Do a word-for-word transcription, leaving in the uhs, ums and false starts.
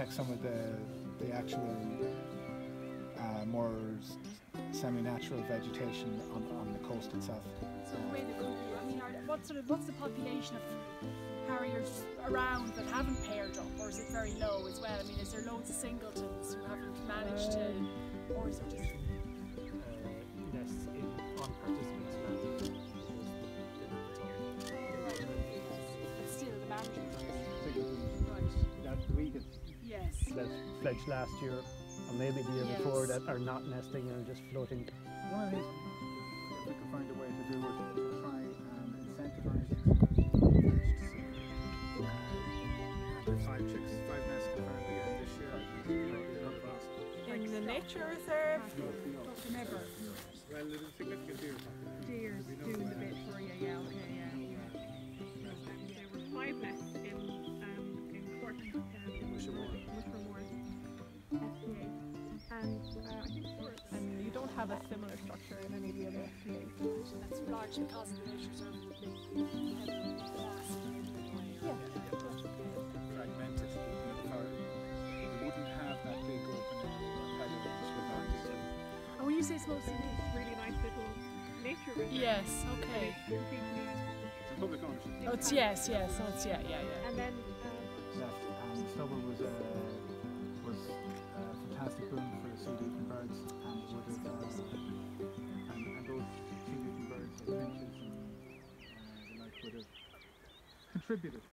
like some of the the actual uh, more semi-natural vegetation on, on the coast itself. So where they could be, I mean, are, what sort of what's the population of harriers around that haven't paired up, or is it very low as well? I mean, is there loads of singletons who haven't managed to, or is it just? Uh, yes, in, on participants' land. But still, the management. Right. That we get Yes. that fledged last year, or maybe the year Yes. before, that are not nesting and just floating. One of these, if we could find a way to do it, to try and incentivise five chicks, five nests confirmed again this year. In the nature reserve, Never. Well, there's a significant deer population. deer's doing the bit for you, yeah, okay, yeah, yeah. There were five nests in um, in Cork, um, Mushermore, F P A, and uh, I think four, and you don't have a similar structure in any of the other F P As. That's largely because of the nature reserve. Yeah. Fragmented. We wouldn't have that big open And when you say small city, It's really nice little nature reserve. yes, And okay. it's completely It's public ownership. Oh, it's yes, yes, so it's yeah, yeah, yeah. And then um, Left, and stubble was a was a fantastic boon for sea-leaping birds, and would have uh, and, and those sea-leaping birds, like finches and uh, the like, would have contributed